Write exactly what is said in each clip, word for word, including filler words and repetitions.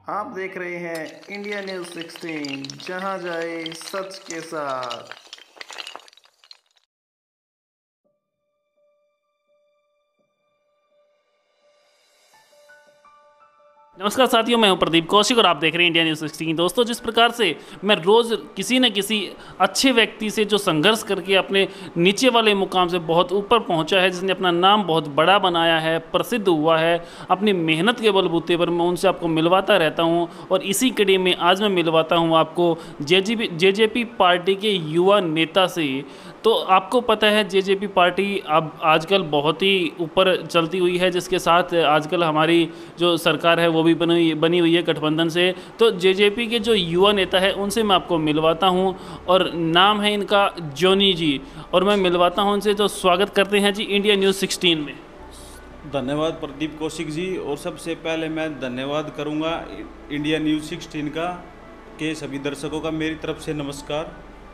आप देख रहे हैं इंडिया न्यूज़ सिक्सटीन, जहां जाए सच के साथ। नमस्कार साथियों, मैं हूं प्रदीप कौशिक और आप देख रहे हैं इंडिया न्यूज़ सिक्सटीन। दोस्तों, जिस प्रकार से मैं रोज़ किसी न किसी अच्छे व्यक्ति से जो संघर्ष करके अपने नीचे वाले मुकाम से बहुत ऊपर पहुंचा है, जिसने अपना नाम बहुत बड़ा बनाया है, प्रसिद्ध हुआ है, अपनी मेहनत के बलबूते पर मैं उनसे आपको मिलवाता रहता हूं। और इसी कड़ी में आज मैं मिलवाता हूं आपको जेजेपी जेजेपी पार्टी के युवा नेता से। तो आपको पता है जेजेपी पार्टी अब आजकल बहुत ही ऊपर चलती हुई है, जिसके साथ आजकल हमारी जो सरकार है वो भी बनी बनी हुई है गठबंधन से। तो जेजेपी के जो युवा नेता है उनसे मैं आपको मिलवाता हूं और नाम है इनका जॉनी जी, और मैं मिलवाता हूं उनसे। तो स्वागत करते हैं जी इंडिया न्यूज़ सिक्सटीन में। धन्यवाद प्रदीप कौशिक जी। और सबसे पहले मैं धन्यवाद करूंगा इंडिया न्यूज़ सिक्सटीन का के सभी दर्शकों का मेरी तरफ से नमस्कार।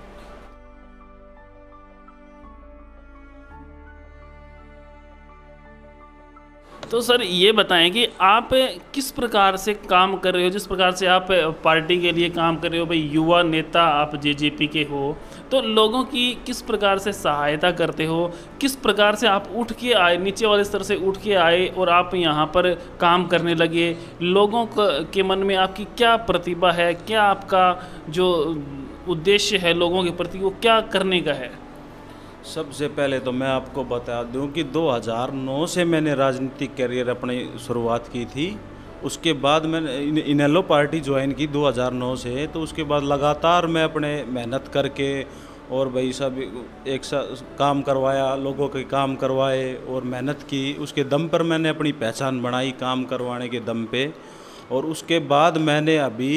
तो सर ये बताएं कि आप किस प्रकार से काम कर रहे हो, जिस प्रकार से आप पार्टी के लिए काम कर रहे हो, भाई युवा नेता आप जेजेपी के हो, तो लोगों की किस प्रकार से सहायता करते हो, किस प्रकार से आप उठ के आए, नीचे वाले स्तर से उठ के आए और आप यहाँ पर काम करने लगे। लोगों के मन में आपकी क्या प्रतिभा है, क्या आपका जो उद्देश्य है लोगों के प्रति, वो क्या करने का है? सबसे पहले तो मैं आपको बता दूं कि दो हज़ार नौ से मैंने राजनीतिक करियर अपनी शुरुआत की थी। उसके बाद मैंने इनेलो पार्टी ज्वाइन की दो हज़ार नौ से। तो उसके बाद लगातार मैं अपने मेहनत करके और भाई सब एक साथ काम करवाया, लोगों के काम करवाए और मेहनत की। उसके दम पर मैंने अपनी पहचान बनाई, काम करवाने के दम पे। और उसके बाद मैंने अभी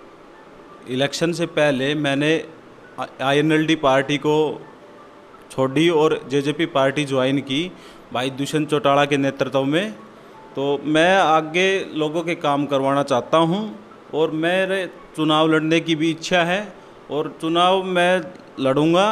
इलेक्शन से पहले मैंने I N L D party को छोड़ी और जेजेपी पार्टी ज्वाइन की भाई दुष्यंत चौटाला के नेतृत्व में। तो मैं आगे लोगों के काम करवाना चाहता हूं और मेरे चुनाव लड़ने की भी इच्छा है और चुनाव मैं लड़ूंगा।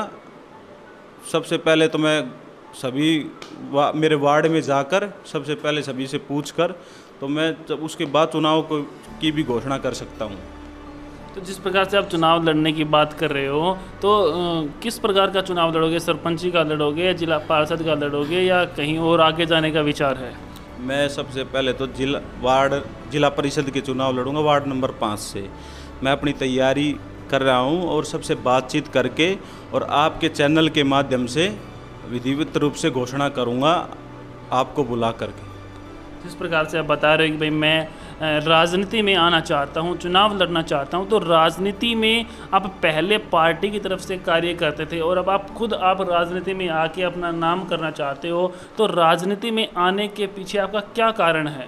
सबसे पहले तो मैं सभी वा, मेरे वार्ड में जाकर सबसे पहले सभी से पूछकर, तो मैं जब उसके बाद चुनाव को की भी घोषणा कर सकता हूं। तो जिस प्रकार से आप चुनाव लड़ने की बात कर रहे हो, तो किस प्रकार का चुनाव लड़ोगे? सरपंची का लड़ोगे या जिला पार्षद का लड़ोगे या कहीं और आगे जाने का विचार है? मैं सबसे पहले तो जिला वार्ड जिला परिषद के चुनाव लड़ूंगा, वार्ड नंबर पाँच से। मैं अपनी तैयारी कर रहा हूं और सबसे बातचीत करके और आपके चैनल के माध्यम से विधिवत रूप से घोषणा करूंगा आपको बुला करके। जिस प्रकार से आप बता रहे हो कि भाई मैं राजनीति में आना चाहता हूं, चुनाव लड़ना चाहता हूं, तो राजनीति में आप पहले पार्टी की तरफ से कार्य करते थे और अब आप खुद आप राजनीति में आके अपना नाम करना चाहते हो, तो राजनीति में आने के पीछे आपका क्या कारण है?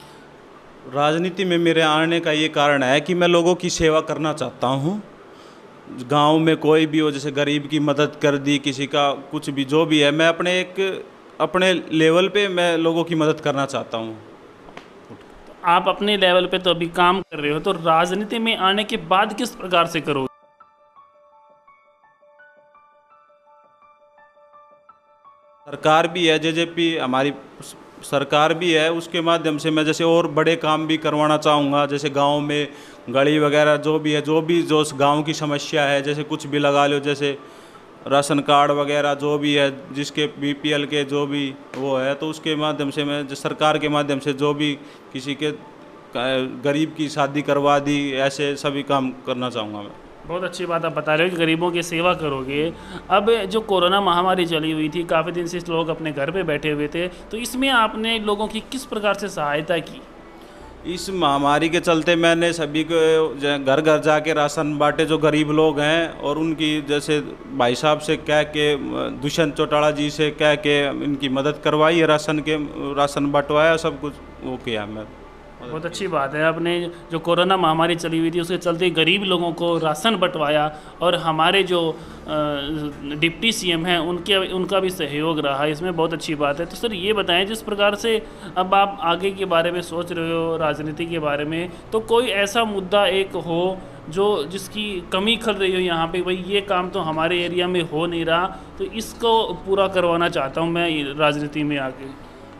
राजनीति में मेरे आने का ये कारण है कि मैं लोगों की सेवा करना चाहता हूँ। गांव में कोई भी हो, जैसे गरीब की मदद कर दी, किसी का कुछ भी जो भी है, मैं अपने एक अपने लेवल पे मैं लोगों की मदद करना चाहता हूँ। आप अपने लेवल पे तो अभी काम कर रहे हो, तो राजनीति में आने के बाद किस प्रकार से करोगे? सरकार भी है, जेजेपी हमारी सरकार भी है, उसके माध्यम से मैं जैसे और बड़े काम भी करवाना चाहूँगा। जैसे गांव में गली वगैरह जो भी है, जो भी जो गांव की समस्या है, जैसे कुछ भी लगा लो, जैसे राशन कार्ड वगैरह जो भी है, जिसके बीपीएल के जो भी वो है, तो उसके माध्यम से मैं सरकार के माध्यम से जो भी किसी के गरीब की शादी करवा दी, ऐसे सभी काम करना चाहूँगा मैं। बहुत अच्छी बात आप बता रहे हो कि गरीबों की सेवा करोगे। अब जो कोरोना महामारी चली हुई थी, काफ़ी दिन से लोग अपने घर पे बैठे हुए थे, तो इसमें आपने लोगों की किस प्रकार से सहायता की? इस महामारी के चलते मैंने सभी को घर घर जाके राशन बांटे, जो गरीब लोग हैं, और उनकी जैसे भाई साहब से कह के, दुष्यंत चौटाला जी से कह के इनकी मदद करवाई, राशन के राशन बंटवाया, सब कुछ वो किया मैं। बहुत अच्छी बात है, आपने जो कोरोना महामारी चली हुई थी उसके चलते गरीब लोगों को राशन बंटवाया और हमारे जो डिप्टी सीएम हैं उनके उनका भी सहयोग रहा, इसमें बहुत अच्छी बात है। तो सर ये बताएं, जिस प्रकार से अब आप आगे के बारे में सोच रहे हो, राजनीति के बारे में, तो कोई ऐसा मुद्दा एक हो जो जिसकी कमी खल रही हो यहाँ पे, भाई ये काम तो हमारे एरिया में हो नहीं रहा, तो इसको पूरा करवाना चाहता हूँ मैं राजनीति में आके।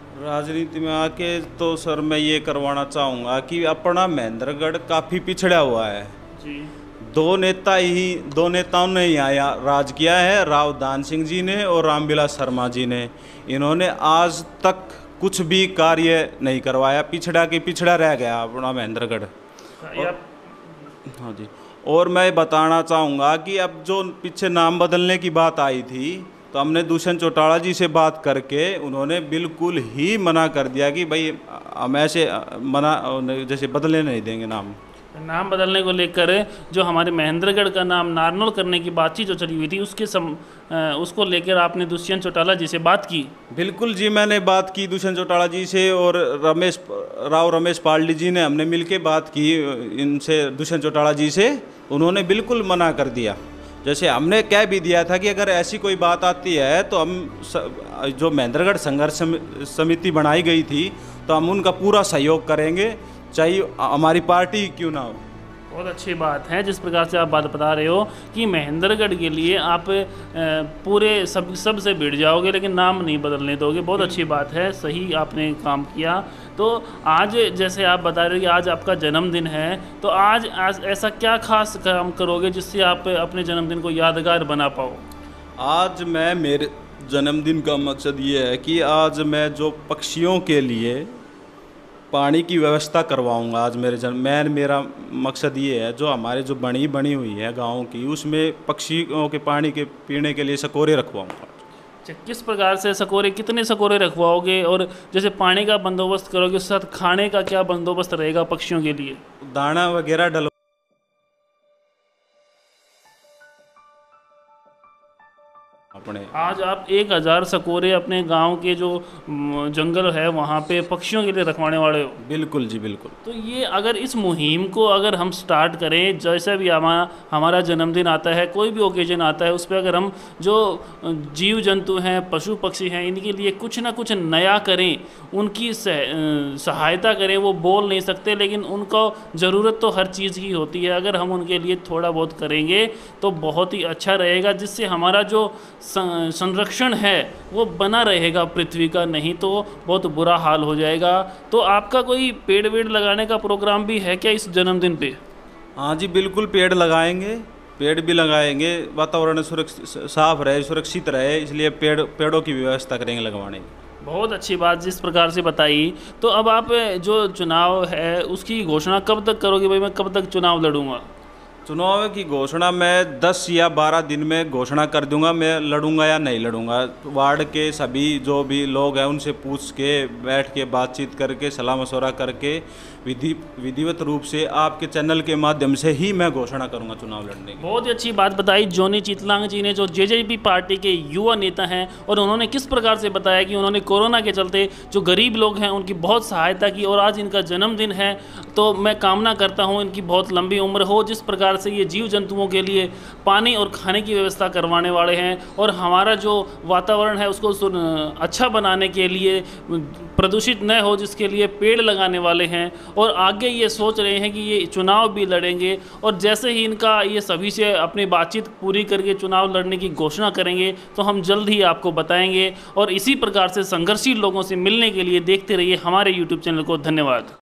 राजनीति में आके तो सर मैं ये करवाना चाहूँगा कि अपना महेंद्रगढ़ काफ़ी पिछड़ा हुआ है। जी। दो नेता ही दो नेताओं ने यहाँ राज किया है, राव दान सिंह जी ने और रामविलास शर्मा जी ने। इन्होंने आज तक कुछ भी कार्य नहीं करवाया, पिछड़ा के पिछड़ा रह गया अपना महेंद्रगढ़। हाँ जी। और मैं बताना चाहूँगा कि अब जो पीछे नाम बदलने की बात आई थी, तो हमने दुष्यंत चौटाला जी से बात करके उन्होंने बिल्कुल ही मना कर दिया कि भाई हम ऐसे मना जैसे बदलने नहीं देंगे नाम। नाम बदलने को लेकर जो हमारे महेंद्रगढ़ का नाम नारनौल करने की बातचीत जो चली हुई थी, उसके सम उसको लेकर आपने दुष्यंत चौटाला जी से बात की? बिल्कुल जी, मैंने बात की दुष्यंत चौटाला जी से और रमेश राव रमेश पालडी जी ने, हमने मिलके बात की इनसे, दुष्यंत चौटाला जी से। उन्होंने बिल्कुल मना कर दिया। जैसे हमने कह भी दिया था कि अगर ऐसी कोई बात आती है तो हम जो महेंद्रगढ़ संघर्ष समिति बनाई गई थी तो हम उनका पूरा सहयोग करेंगे, चाहे हमारी पार्टी क्यों ना हो। बहुत अच्छी बात है जिस प्रकार से आप बात बता रहे हो कि महेंद्रगढ़ के लिए आप पूरे सब सब से भिड़ जाओगे लेकिन नाम नहीं बदलने दोगे। बहुत अच्छी बात है, सही आपने काम किया। तो आज जैसे आप बता रहे हो कि आज आपका जन्मदिन है, तो आज आज ऐसा क्या खास काम करोगे जिससे आप अपने जन्मदिन को यादगार बना पाओ? आज मैं मेरे जन्मदिन का मकसद ये है कि आज मैं जो पक्षियों के लिए पानी की व्यवस्था करवाऊंगा। आज मेरे जन्म मैं मेरा मकसद ये है, जो हमारे जो बनी बनी हुई है गाँव की, उसमें पक्षियों के पानी के पीने के लिए सकोरे रखवाऊंगा। अच्छा, किस प्रकार से सकोरे, कितने सकोरे रखवाओगे? और जैसे पानी का बंदोबस्त करोगे, उसके साथ खाने का क्या बंदोबस्त रहेगा पक्षियों के लिए? दाना वगैरह डल अपने आज आप एक हज़ार सकोरे अपने गांव के जो जंगल है वहाँ पे पक्षियों के लिए रखवाने वाले हो? बिल्कुल जी, बिल्कुल। तो ये अगर इस मुहिम को अगर हम स्टार्ट करें, जैसा भी हमारा हमारा जन्मदिन आता है, कोई भी ओकेजन आता है, उस पर अगर हम जो जीव जंतु हैं, पशु पक्षी हैं, इनके लिए कुछ ना कुछ नया करें, उनकी सहायता करें। वो बोल नहीं सकते लेकिन उनको ज़रूरत तो हर चीज़ की होती है। अगर हम उनके लिए थोड़ा बहुत करेंगे तो बहुत ही अच्छा रहेगा, जिससे हमारा जो संरक्षण है वो बना रहेगा पृथ्वी का, नहीं तो बहुत बुरा हाल हो जाएगा। तो आपका कोई पेड़ वेड़ लगाने का प्रोग्राम भी है क्या इस जन्मदिन पे? हाँ जी, बिल्कुल पेड़ लगाएंगे, पेड़ भी लगाएंगे। वातावरण सुरक्षित साफ रहे, सुरक्षित रहे, इसलिए पेड़ पेड़ों की व्यवस्था करेंगे लगवाने की। बहुत अच्छी बात जिस प्रकार से बताई। तो अब आप जो चुनाव है उसकी घोषणा कब तक करोगे? भाई मैं कब तक चुनाव लड़ूंगा? चुनाव की घोषणा मैं दस या बारह दिन में घोषणा कर दूंगा, मैं लड़ूंगा या नहीं लड़ूंगा। वार्ड के सभी जो भी लोग हैं उनसे पूछ के, बैठ के, बातचीत करके, सलाह मशवरा करके विधि विधिवत रूप से आपके चैनल के माध्यम से ही मैं घोषणा करूंगा चुनाव लड़ने की। बहुत ही अच्छी बात बताई जोनी चितलांग जी ने, जो जेजेपी पार्टी के युवा नेता हैं, और उन्होंने किस प्रकार से बताया कि उन्होंने कोरोना के चलते जो गरीब लोग हैं उनकी बहुत सहायता की, और आज इनका जन्मदिन है। तो मैं कामना करता हूँ इनकी बहुत लंबी उम्र हो। जिस प्रकार से ये जीव जंतुओं के लिए पानी और खाने की व्यवस्था करवाने वाले हैं, और हमारा जो वातावरण है उसको अच्छा बनाने के लिए, प्रदूषित न हो जिसके लिए पेड़ लगाने वाले हैं, और आगे ये सोच रहे हैं कि ये चुनाव भी लड़ेंगे। और जैसे ही इनका ये सभी से अपनी बातचीत पूरी करके चुनाव लड़ने की घोषणा करेंगे तो हम जल्द ही आपको बताएंगे। और इसी प्रकार से संघर्षशील लोगों से मिलने के लिए देखते रहिए हमारे यूट्यूब चैनल को। धन्यवाद।